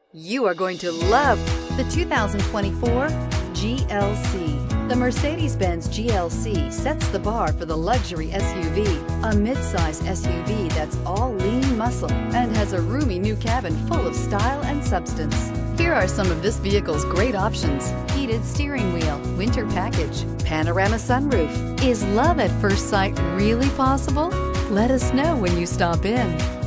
You are going to love the 2024 GLC. The Mercedes-Benz GLC sets the bar for the luxury SUV, a midsize SUV that's all lean muscle and has a roomy new cabin full of style and substance. Here are some of this vehicle's great options: heated steering wheel, winter package, panorama sunroof. Is love at first sight really possible? Let us know when you stop in.